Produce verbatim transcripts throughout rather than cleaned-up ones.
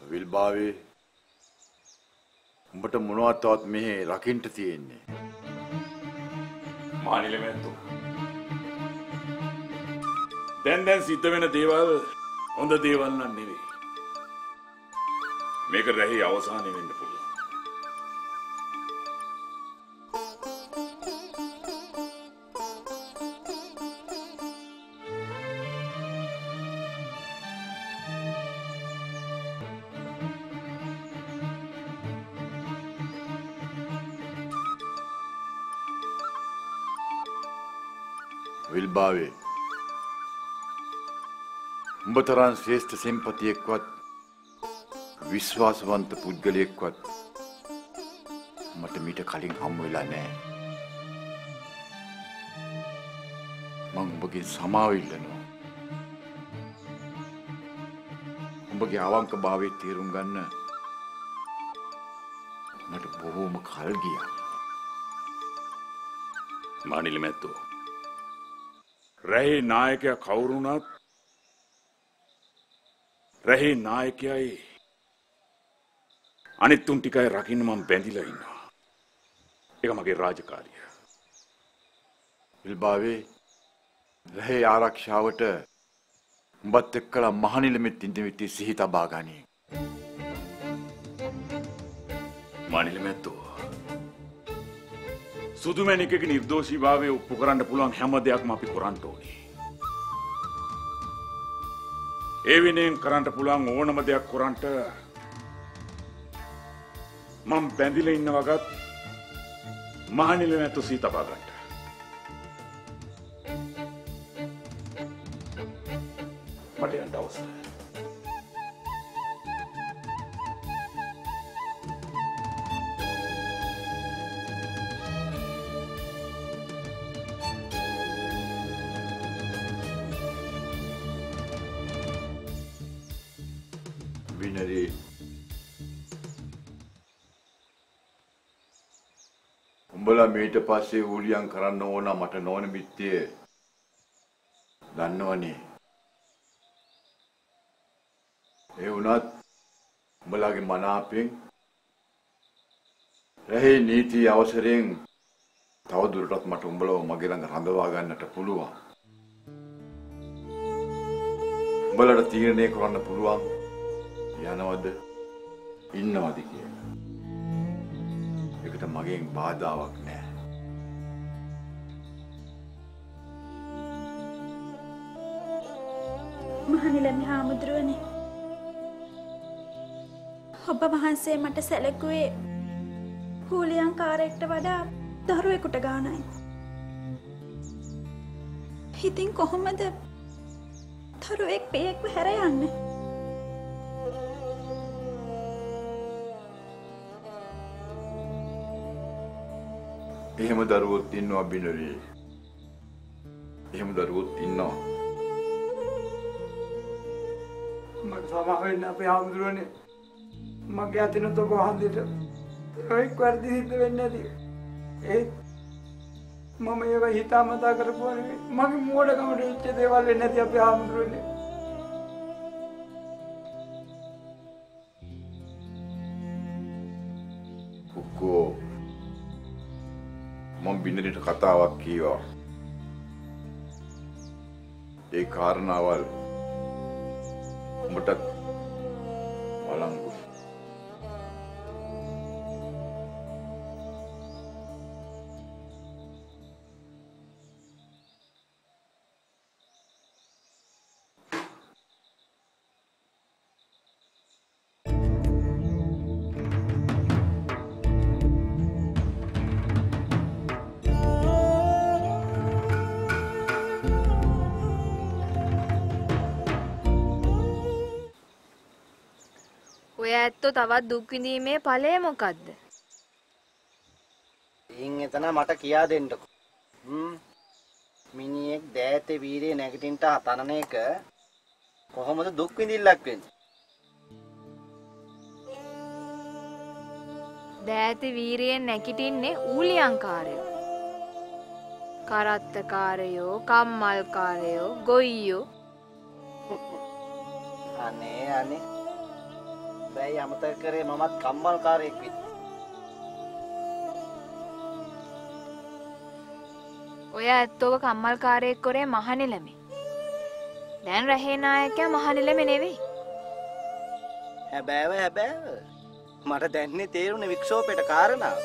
විල්බාවේ උඹට මොනවත් තවත් මෙහෙ රකින්න තියෙන්නේ? මානිලමෙන්තු. දැන් දැන් සිද්ධ වෙන දේවල් හොඳ දේවල් නන් නෙවෙයි. මේක රැහි අවසානෙ වෙන්න පුළුවන්. විල්බාවේ උඹ තරම් ශ්‍රේෂ්ඨ සෙන්පතියෙක්වත් විශ්වාසවන්ත පුද්ගලයෙක්වත් මට මීට කලින් හමු වෙලා නැහැ. මම උඹගේ සමාව ඉල්ලනවා. උඹගේ අවංකභාවයේ තීරුම් ගන්න මට බොහෝම කල් ගියා. මානිලමෙන්තු. රැහි නායකයා කවුරුණත් රැහි නායකයයි අනිත් තුන් ටිකයි රකින්න මම බැඳිලා ඉන්නවා. ඒක මගේ රාජකාරිය. විල්බාවේ රැහි ආරක්ෂාවට උඹත් එක්කලා මහනිලමෙත් ඉඳිවිටි සිහි තබා ගනී. මානිලමෙන්තු. සුදුමැණිකගේ නිර්දෝෂීභාවය ඔප්පු කරන්න පුළුවන් හැම දෙයක්ම අපි කරන්න ඕනේ. ඒ වෙනුවෙන් කරන්න පුළුවන් ඕනම දෙයක් කරන්න මම බැඳිලා ඉන්න වගත් මහනිලමෙන්තු සිහි තබා ගන්න. මට යන්න අවශ්‍යයි. විනරි උඹලා මීට පස්සේ ඌලියම් කරන්න ඕන මට නොවන බිත්තිය දන්නවනේ. ඒ වුණත් උඹලාගේ මනාපෙන් රැහි නීති අවසරයෙන් තවදුරටත් මට උඹලව මගේ ළඟ රඳවා ගන්නට පුළුවන්. උඹලට තීරණය කරන්න පුළුවන් යනවද ඉන්නවද කියලා. ඒකට මගෙන් බාධාවක් නැහැ. මහනිලම හාමුදුරුවනේ, ඔබ වහන්සේ මට සැලකුවේ හූලියන්කාරයෙක්ට වඩා දරුවෙකුට ගානයි. ඉතින් කොහොමද දරුවෙක් පියෙක්ව හැර යන්නේ? එහෙම දරුවොත් ඉන්නවා බිනරි. එහෙම දරුවොත් ඉන්නවා. මට සමාව වෙන්න අපේ හාමුදුරුවනේ. මගේ අතිනුත් ඔබ වහන්සේට එක් වර්ධි සිද්ධ වෙන්නේ නැති. ඒ මම ඒව හිතාමතා කරපුවා නෙවෙයි. මගේ මෝඩකමට වෙච්ච දේවල් වෙන්නේ නැති අපේ හාමුදුරුවනේ. කුක්කෝ මම බිනරිට කතාවක් කීවා. ඒ කාරණාවල් උඹට වළංගු. ඔය ඇත්තෝ තවත් දුක් විඳීමේ ඵලය මොකද්ද? ඉන් එතන මට කියා දෙන්නකෝ. හ්ම්. මිනිහෙක් දෑතේ වීරේ නැගිටින්න හතනන එක කොහොමද දුක් විඳිල්ලක් වෙන්නේ? දෑතේ වීරයෙන් නැගිටින්නේ ඌලියන්කාරයෝ. කරත්තකාරයෝ, කම්මල්කාරයෝ, ගොයියෝ. අනේ අනේ හැබැයි අමතක කරේ මමත් කම්මල්කාරයෙක් විත්. ඔය ඇත්තෝව කම්මල්කාරයෙක් කරේ මහනිලමේ. දැන් රහේ නායකයා මහනිලමේ නෙවෙයි. හැබෑව හැබෑව. මට දැන්නේ තේරුනේ වික්ෂෝපයට කාරණාව.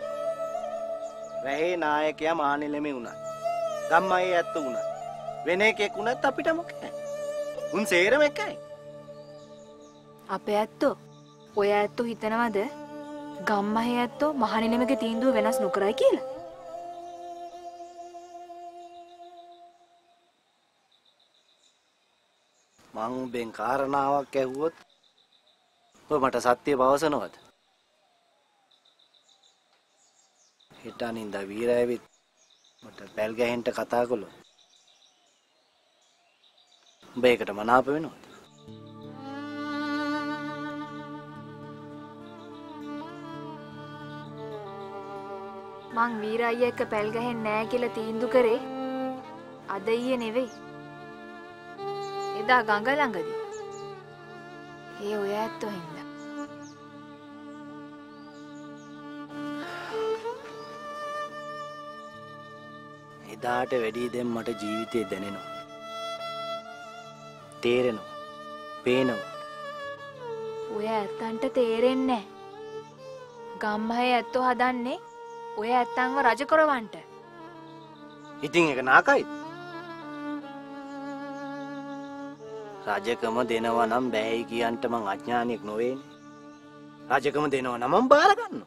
රහේ නායකයා මහනිලමේ වුණා. ගම්මයේ ඇත්ත වුණා. වෙන එකෙක් වුණත් අපිට මොකද? උන් සේරම එකයි. අපේ ඇත්තෝ ඔය ඇත්තෝ හිතනවද ගම්මහේ ඇත්තෝ මහනිලමගේ තීන්දුව වෙනස් නොකරයි කියලා? මං උඹෙන් කාරණාවක් ඇහුවොත් ඔය මට සත්‍ය පවසනවද? හිටානින්ද වීරයවිත් මට බැල් ගහෙන්න කතා කළොත් උඹ ඒකට මනාප වෙනවද? මං වීර අයියා එක්ක පැල් ගහෙන්නේ නෑ කියලා තීන්දුව කරේ අද ඊයේ නෙවෙයි. එදා ගඟ ළඟදී. ඒ ඔය ඇත්තෝ හින්දා. එදාට වැඩි දෙම් මට ජීවිතේ දැනෙනවා. තේරෙනවා. පේනවා. ඔය ඇත්තන්ට තේරෙන්නේ නෑ. ගම්මහේ ඇත්තෝ හදන්නේ ඔය ඇත්තන්ව රජ කරවන්න. ඉතින් ඒක නාකයි. රජකම දෙනවා නම් බෑයි කියන්ට මං අඥානියෙක් නොවේනේ. රජකම දෙනවා නම් මං බාර ගන්නවා.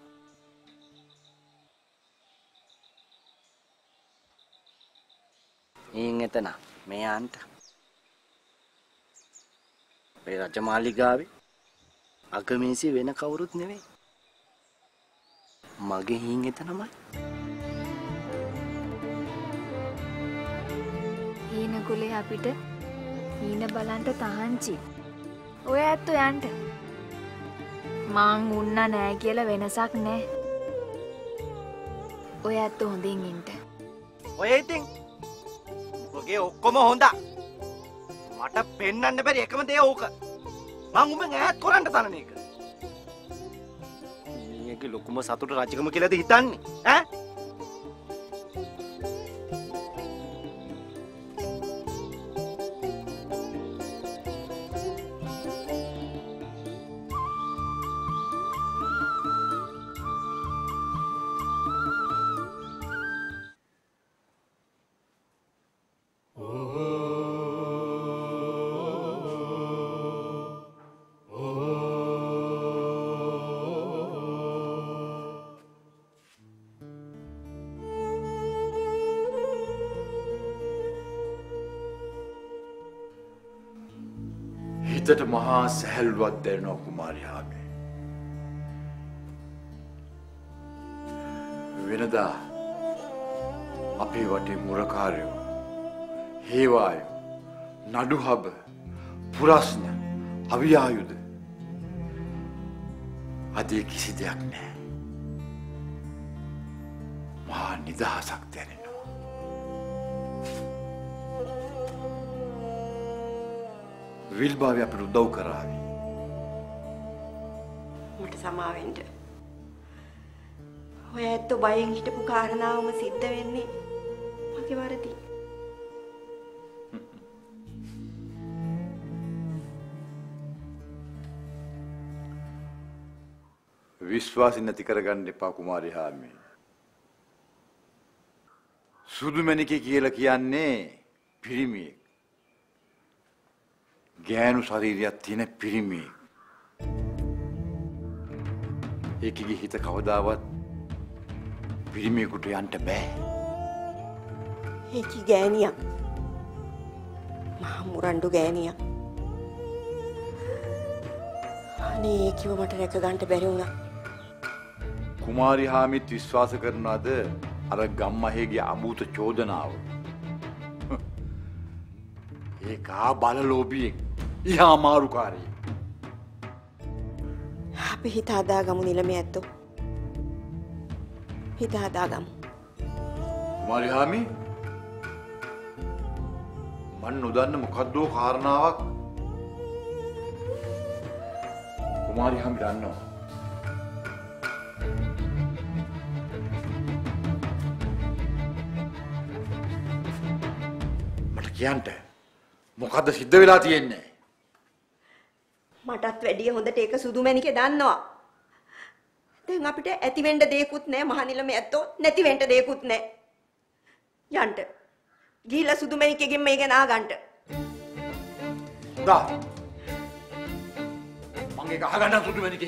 ඊන් එතන මෙයන්ට මේ රජමාලිගාවේ අගමේසි වෙන කවුරුත් නෙවෙයි. මගේ හින් එතනමයි. හීන කුලේ අපිට හීන බලන්ට තහංචි. ඔය ඇත්තෝ යන්ට. මං උන්න නෑ කියලා වෙනසක් නෑ. ඔය ඇත්තෝ හොඳින් ඉන්න. ඔය ඉතින් ඔගේ ඔක්කොම හොඳ. මට පෙන්වන්න බැරි එකම දේ ඕක. මං උඹෙන් ඈත් කරන්න තනන එක. මේකේ ලොකුම සතුට රජකම කියලාද හිතන්නේ? ඈ? හිතට මහා සැහැල්ලුවක් දැනෙනවා කුමාරියාමේ. වෙනදා අපේ වටේ මුරකාරයෝ, හේවායෝ, නඩුහබ, පුරස්න, අවියායුධ අද කිසි දෙයක් නැහැ. මහා නිදහසක් දැනෙනවා. විල්බාවි අපිට උදව් කරාවි. මට සමාවෙන්න. ඔය ඇත්තෝ බයෙන් හිටපු කාරණාවම සිද්ධ වෙන්නේ මගේ වරදි. විශ්වාසය නැති කරගන්න එපා කුමාරි හාමි. සුදුමැණිකේ කියලා කියන්නේ පිරිමියෙක්. ගෑනු ශරීරයක් තියෙන පිරිමියෙක්. ඒකගේ හිත කවදාවත් පිරිමියෙකුට යන්න බෑ. ඒකි ගෑනියක්. මහා මුරණ්ඩු ගෑනියක්. අනේ ඒකිව මට රැක ගන්න බැරි වුණා. කුමාරි හාමිත් විශ්වාස කරනවාද අර ගම්මහේගේ අභූත චෝදනාව? ඒකා බලලෝභියෙක්. ඉහා අමාරුකාරයෙක්. අපි හිත හදාගමු නිලමේ ඇත්තෝ. හිත හදාගමු. කුමාරි හාමි මන් නොදන්න මොකද්දෝ කාරණාවක් කුමාරි හැම දන්නවා. මට කියන්න මොකද්ද සිද්ධ වෙලා තියෙන්නේ? මටත් වැඩිය හොඳට ඒක සුදුමැණිකේ දන්නවා. දැන් අපිට ඇති වෙන්න දෙයක්වත් නැහැ මහනිලම ඇත්තෝ නැති වෙන්න දෙයක්වත් නැහැ. යන්න. ගිහිල්ලා සුදුමැණිකේගෙන් මේක නාගන්න. දා. මං ඒක අහගන්න සුදුමැණිකේ.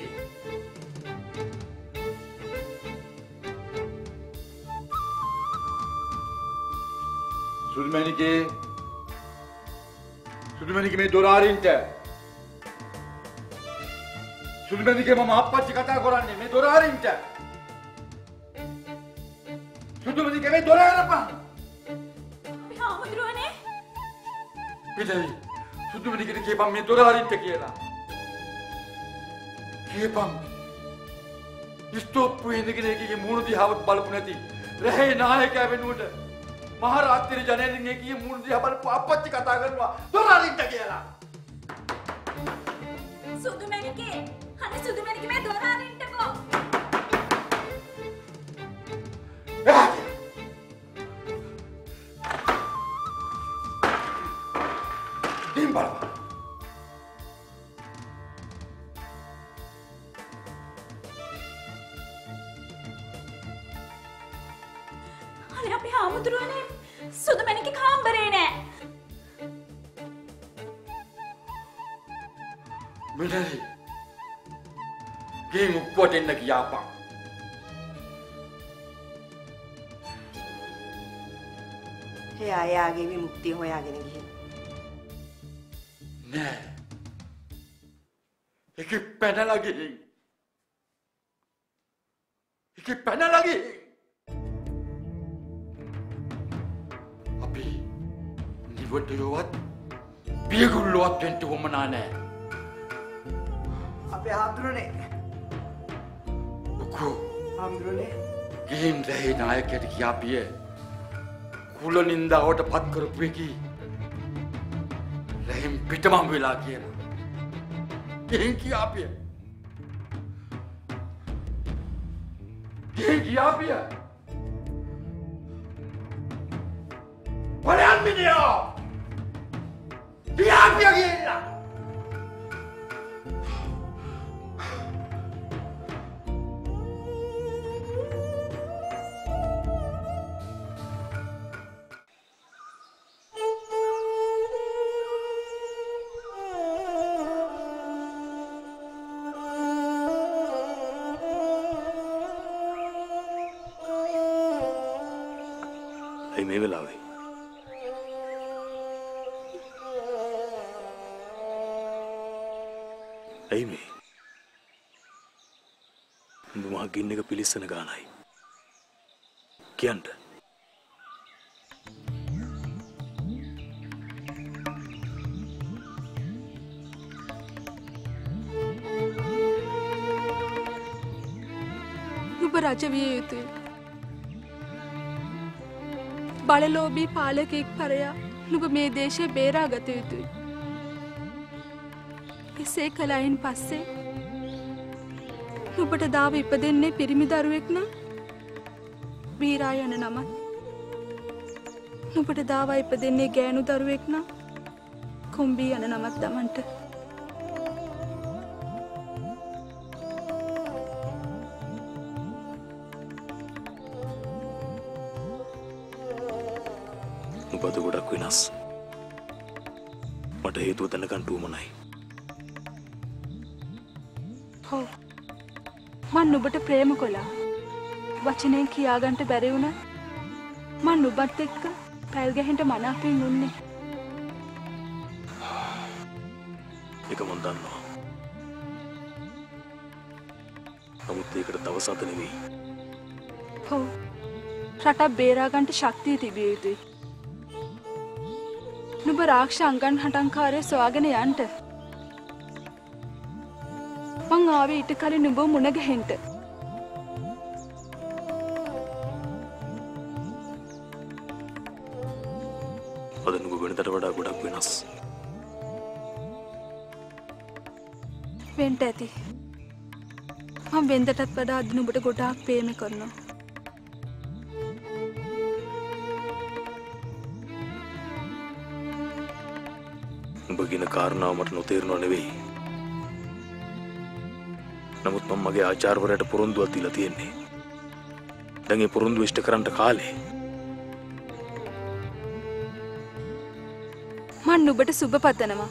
සුදුමැණිකේ. සුදුමැණිකේ මේ දොර ආරින්ට. සුදුමැණිකේ මම අප්පච්චි කතා කරන්නේ මේ දොර ආරින්ට. සුදුමැණිකේ මේ දොර ආරපන්. අපි හාමුදුරුවනේ. පිටයි. සුදුමැණිකේ කියපන් මේ දොර ආරින්ට කියලා. කියපන්. ස්ටොප් වෙනකන් එකේ මූණ දිහාවත් බලපු නැති. රහේ නායකයා වෙනුවට මහරාත්‍රි ජනේලින් එකේ මූණ දිහා බලපු අප්පච්චි කතා කරනවා දොර ආරින්ට කියලා. සුදුමැණිකේ අනේ සුදුමැණිකේ මේ දොර අරින්නකෝ. දින් බලන්න. අනේ අපි හාමුදුරුවනේ සුදුමැණිකේ කාමරේ නෑ. මෙතනයි. ගේ මුක්කුවට එන්න කියාපන්. එයා එයාගේ විමුක්තිය හොයාගෙන ගිහින්. නෑ. ඒක පැනලා ගිහින්. ඒක පැනලා ගිහින්. අපි නිවටයවත් පියගුල්ලවත් වෙන්න වමනා නෑ. අපේ හාමුදුරනේ ඔකෝ හාමුදුරනේ ගිහින් රහේ නායකයට කියාපිය කුල නින්දාවට පත් කරපු එකී රහිම් පිටමම් වෙලා කියලා. ගිහින් කියාපිය. ගිහින් කියාපිය. බලයන් මිනිහෝ. කියාපිය කියලා. මේ වෙලාවේ ඇයි මේ උඹ මහ ගින්න එක පිලිස්සන ගානයි කියන්න ඔබ රජ විය යුතුයි බලලෝභී පාලකෙක් පරයා නුඹ මේ දේශය බේරා ගත යුතුයි. එසේ කලයින් පස්සේ නුඹට දාව ඉපදෙන්නේ පිරිමි දරුවෙක් නම් වීරා යන නමත් නුඹට දාව ඉපදෙන්නේ ගෑනු දරුවෙක් නම් කොම්බී යන නමත් දමන්ට. උපත ගොඩක් වෙනස්. මට හේතුව දැනගන්න උවමනයි. ඔව්. මං නුඹට ප්‍රේම කළා. වචනෙන් කියාගන්න බැරි වුණා. මං නුඹත් එක්ක පැල් ගැහෙන්න මනාපෙන් උන්නේ. ඒක මන් දන්නවා. නමුත් ඒකට දවස් හත නෙවෙයි. ඔව්. රටක් බේරා ගන්න ශක්තිය තිබිය යුතුයි. නුඹ රාක්ෂ අංගන් හටංකාරය සොයාගෙන යන්න. මං ආවේ ඊට කලින් නුඹ මුණ ගැහෙන්න. අද නුඹ වෙනදට වඩා ගොඩක් වෙනස්. වෙන්න ඇති. මම වෙන්දටත් වඩා අද නුඹට ගොඩාක් ප්‍රේම කරනවා. උඹ කියන කාරණාව මට නොතේරෙනව නෙවෙයි. නමුත් මම මගේ ආචාර්යවරයාට පොරොන්දුවක් දීලා තියෙන්නේ. දැන් ඒ පොරොන්දුව ඉෂ්ට කරන්න කාලේ. මම නුඹට සුබ පතනවා.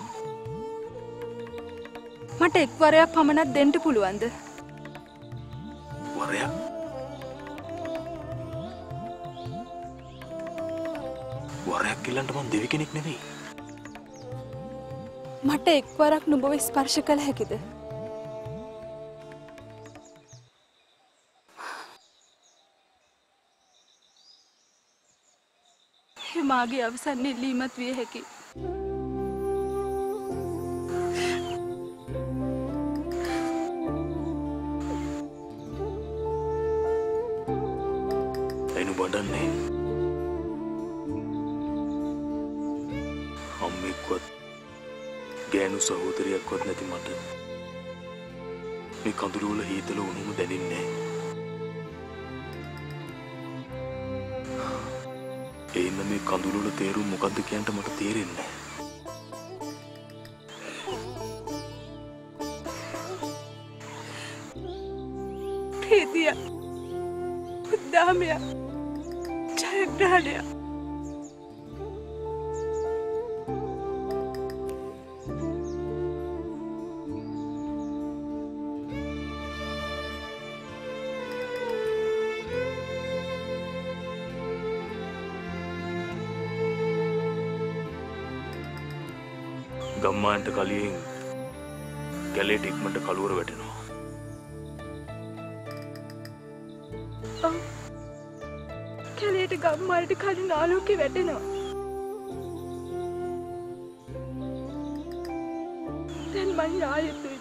මට එක් වරයක් පමණක් දෙන්න පුළුවන්ද? වරයක්? වරයක් කියලන්ට මම දෙවි කෙනෙක් නෙවෙයි. මට එක් වරක් නුඹව ස්පර්ශ කළ හැකිද? මාගේ අවසන් ඉල්ලීමත් විය හැකි. එනු බඩන්නේ අම්මෙක්වත් ගෑනු සහෝදරයක්වත් නැති මට මේ කඳුළු වල හීතල උණුම දැනෙන්නේ නැහැ. ඒ ඉන්න මේ කඳුළු වල තේරුම මොකද්ද කියන්ට මට තේරෙන්නේ නැහැ. ප්‍රීතිය, උද්දාමය, ජයග්‍රහණය. ගම්මාන්ට කලින් කැලේට ඉක්මනට කළුවර වැටෙනවා. ඔව්. කැලේට ගම්මාන්ට කලින් ආලෝකේ වැටෙනවා. දැන් මං යා යුතුයි.